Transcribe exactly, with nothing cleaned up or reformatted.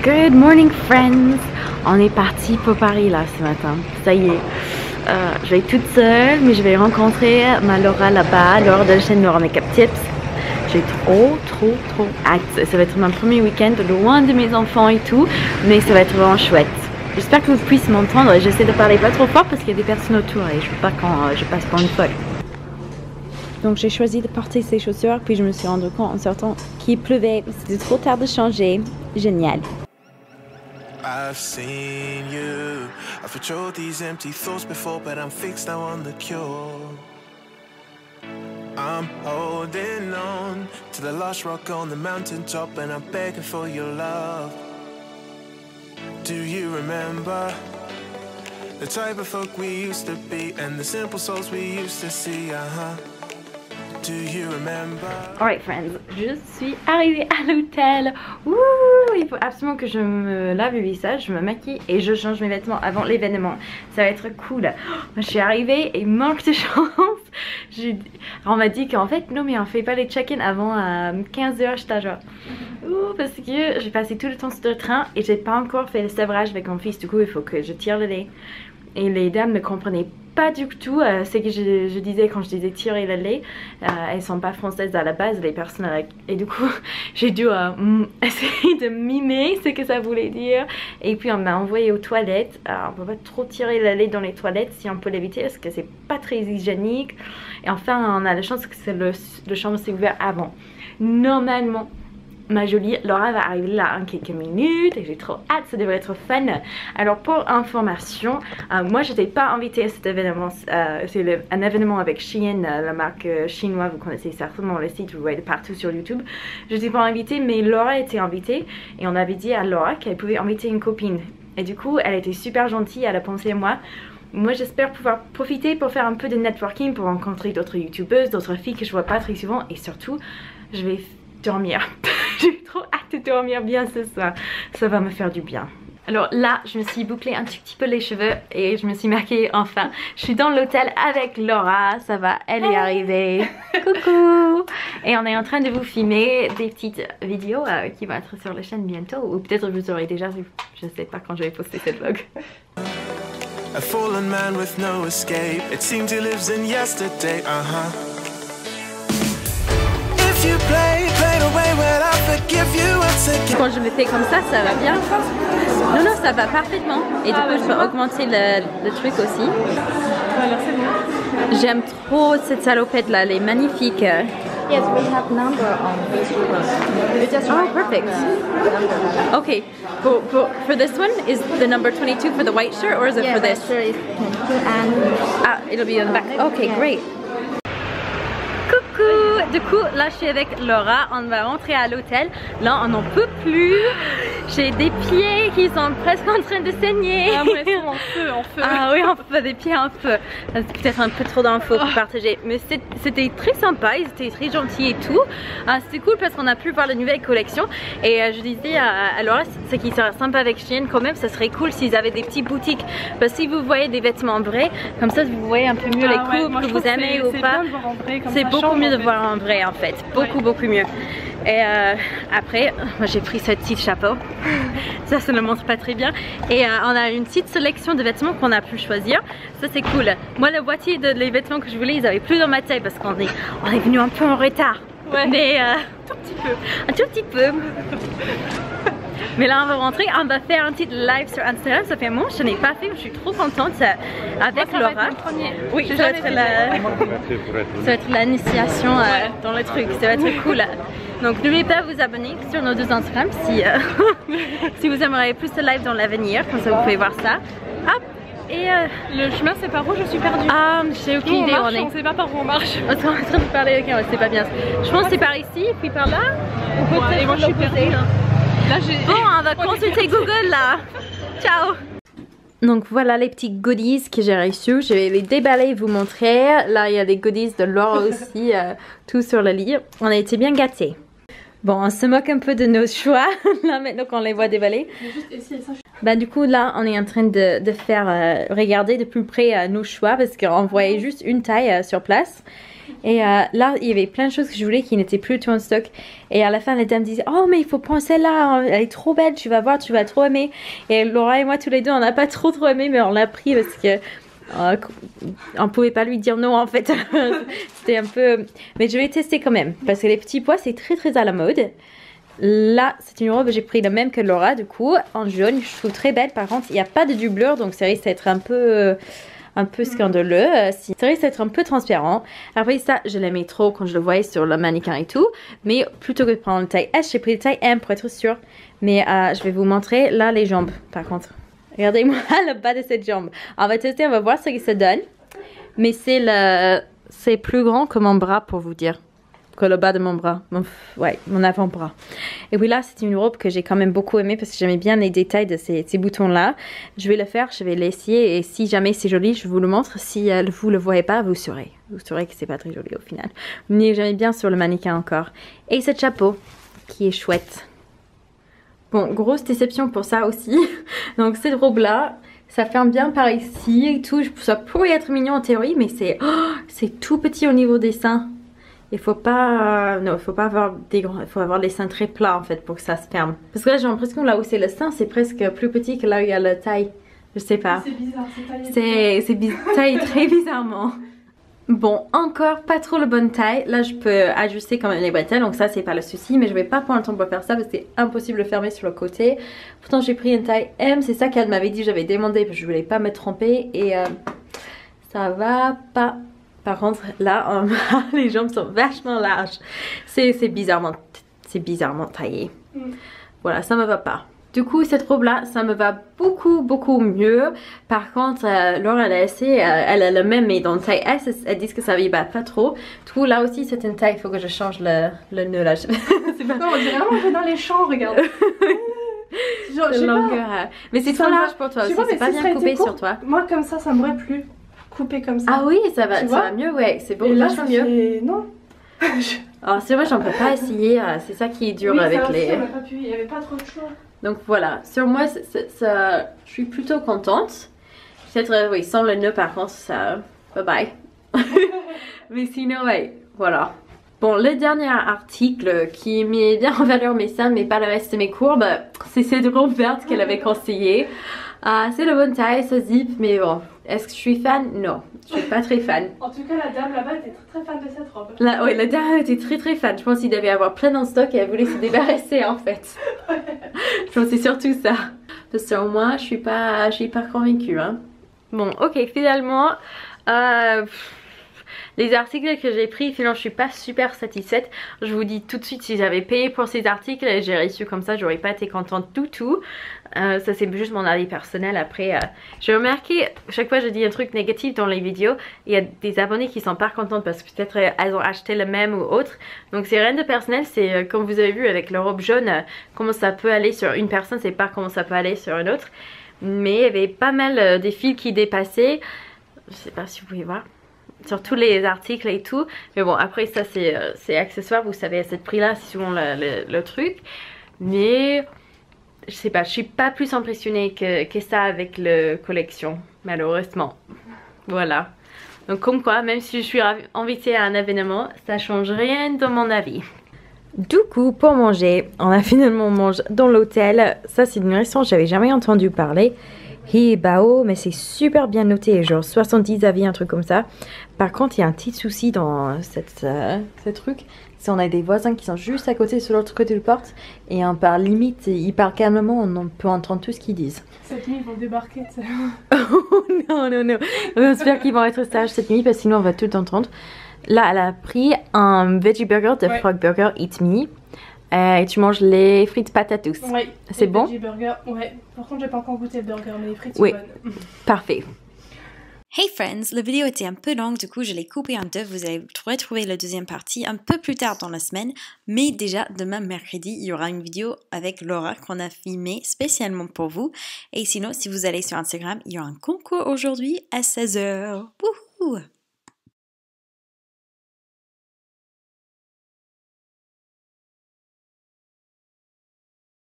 Good morning friends. On est parti pour Paris là ce matin. Ça y est. Euh, je vais être toute seule, mais je vais rencontrer ma Laura là-bas, Laura de la chaîne Laura Makeup Tips. J'ai trop trop trop hâte. Ça va être mon premier week-end loin de mes enfants et tout, mais ça va être vraiment chouette. J'espère que vous puissiez m'entendre. J'essaie de parler pas trop fort parce qu'il y a des personnes autour et je veux pas quand euh, je passe pour une folle. Donc j'ai choisi de porter ces chaussures, puis je me suis rendu compte en sortant qu'il pleuvait. C'était trop tard de changer. Génial. I've seen you. I've patrolled these empty thoughts before, but I'm fixed now on the cure. I'm holding on to the last rock on the mountaintop, and I'm begging for your love. Do you remember the type of folk we used to be, and the simple souls we used to see? Uh-huh. Do you remember? Alright friends, je suis arrivée à l'hôtel. Ouh, il faut absolument que je me lave le visage, je me maquille et je change mes vêtements avant l'événement. Ça va être cool. Je suis arrivée et manque de chance. On m'a dit qu'en fait non mais on fait pas les check-in avant à quinze heures. J'étais genre ouh, parce que j'ai passé tout le temps sur le train et j'ai pas encore fait le sevrage avec mon fils. Du coup il faut que je tire le lait. Et les dames ne comprenaient pas du tout euh, ce que je, je disais quand je disais tirer le lait. Euh, elles sont pas françaises à la base, les personnes. La... Et du coup, j'ai dû euh, essayer de mimer ce que ça voulait dire. Et puis on m'a envoyé aux toilettes. Alors, on peut pas trop tirer le lait dans les toilettes si on peut l'éviter parce que c'est pas très hygiénique. Et enfin, on a la chance que le, le chambre s'est ouvert avant. Normalement, ma jolie Laura va arriver là en quelques minutes et j'ai trop hâte, ça devrait être fun. Alors pour information, euh, moi je n'étais pas invitée à cet événement, euh, c'est un événement avec Shein, euh, la marque euh, chinoise, vous connaissez certainement le site, vous voyez partout sur YouTube. Je n'étais pas invitée mais Laura était invitée et on avait dit à Laura qu'elle pouvait inviter une copine. Et du coup elle était super gentille, elle a pensé à moi. Moi j'espère pouvoir profiter pour faire un peu de networking, pour rencontrer d'autres youtubeuses, d'autres filles que je vois pas très souvent et surtout je vais dormir. J'ai trop hâte de dormir bien ce soir. Ça va me faire du bien. Alors là, je me suis bouclé un tout petit peu les cheveux et je me suis maquillée enfin. Je suis dans l'hôtel avec Laura. Ça va, elle est arrivée. Coucou. Et on est en train de vous filmer des petites vidéos euh, qui vont être sur la chaîne bientôt. Ou peut-être vous aurez déjà vu. Je sais pas quand je vais poster cette vlog. A fallen man with no escape. It seems he lives in yesterday. Uh-huh. You play, play the way when I forgive you once again. Quand je me fais comme ça, ça va bien. Non, non, ça va parfaitement. Et du coup, je peux augmenter le, le truc aussi. Alors c'est bon. J'aime trop cette salopette là, elle est magnifique. Yes, we have number on Facebook. Oh, perfect. Okay, for, for, for this one, is the number twenty-two for the white shirt or is it yeah, for this? Shirt is twenty-two and Ah, it'll be on the back. Okay, yeah. Great. Du coup, là je suis avec Laura, on va rentrer à l'hôtel. Là on n'en peut plus. J'ai des pieds qui sont presque en train de saigner. Ah ouais, ils sont en feu, en feu. Ah oui, en feu, des pieds en feu. C'est peut-être un peu trop d'infos pour partager. Mais c'était très sympa, ils étaient très gentils et tout. Ah, c'était cool parce qu'on a pu voir la nouvelle collection. Et euh, je disais à, à Laura, ce qui serait sympa avec Shein quand même, ça serait cool s'ils avaient des petites boutiques. Parce que si vous voyez des vêtements vrais, comme ça vous voyez un peu mieux ah, les coupes ouais, que vous aimez ou pas. C'est beaucoup mieux de voir en vrai en fait, beaucoup ouais. beaucoup mieux. Et euh, après, moi j'ai pris ce petit chapeau, ça ça ne le montre pas très bien. Et euh, on a une petite sélection de vêtements qu'on a pu choisir, ça c'est cool. Moi le boîtier de les vêtements que je voulais, ils avaient plus dans ma taille parce qu'on est, on est venu un peu en retard. Ouais. Mais euh, tout petit peu. Un tout petit peu. Mais là on va rentrer, on va faire un petit live sur Instagram, ça fait un moment je n'ai pas fait, je suis trop contente avec Moi, ça Laura. Va être mon premier. Oui, ça va, être la... ça va être l'initiation ouais. euh, dans le truc, ça va être cool. Donc n'oubliez pas de vous abonner sur nos deux Instagram si, euh, si vous aimeriez plus de live dans l'avenir, comme ça vous pouvez voir ça. Hop. Et euh... le chemin c'est par où je suis perdue. Ah, j'ai aucune idée. On, marche, on, est... on sait pas par où on marche. On est en train de parler, ok, c'est pas bien. Je pense que c'est par ici, puis par là. On peut ouais, et moi je suis perdue là. Là, bon, on va consulter Google là. Ciao. Donc voilà les petits goodies que j'ai reçus. Je vais les déballer et vous montrer. Là il y a des goodies de Laura aussi, euh, tout sur le lit. On a été bien gâtés. Bon, on se moque un peu de nos choix là maintenant qu'on les voit déballer. Bah du coup là on est en train de, de faire euh, regarder de plus près euh, nos choix parce qu'on voyait juste une taille euh, sur place. Et euh, là, il y avait plein de choses que je voulais qui n'étaient plus tout en stock. Et à la fin, les dames disaient, oh mais il faut prendre celle-là, elle est trop belle, tu vas voir, tu vas trop aimer. Et Laura et moi, tous les deux, on n'a pas trop trop aimé, mais on l'a pris parce que euh, on pouvait pas lui dire non en fait. C'était un peu... Mais je vais tester quand même, parce que les petits pois, c'est très très à la mode. Là, c'est une robe, j'ai pris la même que Laura, du coup, en jaune, je trouve très belle. Par contre, il n'y a pas de doublure, donc ça risque d'être un peu... Euh, un peu scandaleux, si ça risque d'être un peu transparent. Après ça, je l'aimais trop quand je le voyais sur le mannequin et tout, mais plutôt que de prendre le taille S, j'ai pris le taille M pour être sûre. Mais euh, je vais vous montrer là les jambes par contre. Regardez-moi le bas de cette jambe. On va tester, on va voir ce que ça donne. Mais c'est le, c'est plus grand que mon bras pour vous dire. Que le bas de mon bras, mon, ouais, mon avant-bras. Et puis là, c'est une robe que j'ai quand même beaucoup aimée parce que j'aimais bien les détails de ces, ces boutons-là. Je vais le faire, je vais l'essayer et si jamais c'est joli, je vous le montre. Si euh, vous le voyez pas, vous saurez. Vous saurez que c'est pas très joli au final. Mais j'aimais bien sur le mannequin encore. Et ce chapeau qui est chouette. Bon, grosse déception pour ça aussi. Donc cette robe-là, ça ferme bien par ici et tout. Ça pourrait être mignon en théorie, mais c'est oh, c'est tout petit au niveau des seins. Il faut pas, euh, non, il faut pas avoir des grands, il faut avoir les seins très plats en fait pour que ça se ferme. Parce que là j'ai l'impression là où c'est le sein, c'est presque plus petit que là où il y a la taille. Je sais pas. C'est bizarre, c'est taillé. C'est, c'est biz taillé très bizarrement. Bon, encore pas trop la bonne taille. Là je peux ajuster quand même les bretelles, donc ça c'est pas le souci. Mais je vais pas prendre le temps pour faire ça parce que c'est impossible de fermer sur le côté. Pourtant j'ai pris une taille M, c'est ça qu'elle m'avait dit, j'avais demandé parce que je voulais pas me tromper. Et euh, ça va pas. Par contre, là, les jambes sont vachement larges. C'est bizarrement, c'est bizarrement taillé. Mm. Voilà, ça me va pas. Du coup, cette robe-là, ça me va beaucoup, beaucoup mieux. Par contre, euh, Laura, elle a essayé, euh, elle a le même, mais dans taille S, elle dit que ça ne va pas trop. Du coup, là aussi, c'est une taille, il faut que je change le, le nœud là. C'est pas... Non, on dirait vraiment que dans les champs, regarde. Genre, longueur, euh... Mais c'est trop large pour toi aussi, c'est pas bien coupé sur toi. Moi, comme ça, ça m'aurait plu. Coupé comme ça. Ah oui, ça va, ça va mieux, ouais, c'est bon, vachement mieux. Fait... Non. Alors c'est vrai, j'en peux pas essayer, c'est ça qui est dur oui, avec ça, les... On n'a pas pu, il n'y avait pas trop de choix. Donc voilà, sur moi, c est, c est, ça, je suis plutôt contente. Peut-être, oui, sans le nœud par contre, ça... Bye bye. Mais sinon, ouais, voilà. Bon, le dernier article qui met bien en valeur mes seins, mais pas le reste de mes courbes, c'est cette robe verte qu'elle avait conseillée. Uh, c'est la bonne taille, ça zip, mais bon, est-ce que je suis fan? Non, je suis pas très fan. En tout cas, la dame là-bas était très, très fan de cette robe. La, oui, la dame était très très fan. Je pense qu'il devait avoir plein en stock et elle voulait se débarrasser en fait. Je pense que c'est surtout ça. Parce que moi, je suis pas, je suis pas convaincue. Hein. Bon, ok, finalement, euh, les articles que j'ai pris, finalement, je suis pas super satisfaite. Je vous dis tout de suite, si j'avais payé pour ces articles et j'ai reçu comme ça, j'aurais pas été contente du tout. Euh, ça c'est juste mon avis personnel. Après, euh, j'ai remarqué, chaque fois que je dis un truc négatif dans les vidéos, il y a des abonnés qui sont pas contentes parce que peut-être euh, elles ont acheté le même ou autre. Donc c'est rien de personnel, c'est euh, comme vous avez vu avec la robe jaune, euh, comment ça peut aller sur une personne, c'est pas comment ça peut aller sur une autre. Mais il y avait pas mal euh, des fils qui dépassaient, je sais pas si vous pouvez voir, sur tous les articles et tout. Mais bon, après ça c'est euh, accessoire, vous savez à ce prix là, c'est souvent le, le, le truc. Mais... je sais pas, je suis pas plus impressionnée que, que ça avec la collection, malheureusement. Voilà. Donc comme quoi, même si je suis invitée à un événement, ça change rien dans mon avis. Du coup, pour manger, on a finalement mangé dans l'hôtel. Ça, c'est une restaurant que j'avais jamais entendu parler. Hibao, mais c'est super bien noté, genre soixante-dix avis, un truc comme ça. Par contre, il y a un petit souci dans cette, euh, ce truc. C'est on a des voisins qui sont juste à côté, sur l'autre côté de la porte. Et on parle limite, ils parlent calmement, on peut entendre tout ce qu'ils disent. Cette nuit, ils vont débarquer, tu sais. Oh non, non, non. On espère qu'ils vont être sages cette nuit, parce que sinon on va tout entendre. Là, elle a pris un veggie burger de ouais. Frog Burger Eat Me. Euh, et tu manges les frites patates douces. Oui. C'est bon? Veggie burger, ouais. Par contre, j'ai pas encore goûté le burger, mais les frites oui. sont bonnes. Parfait. Hey friends, la vidéo était un peu longue, du coup je l'ai coupée en deux, vous allez retrouver la deuxième partie un peu plus tard dans la semaine, mais déjà demain mercredi, il y aura une vidéo avec Laura qu'on a filmée spécialement pour vous, et sinon si vous allez sur Instagram, il y aura un concours aujourd'hui à seize heures. Wouhou!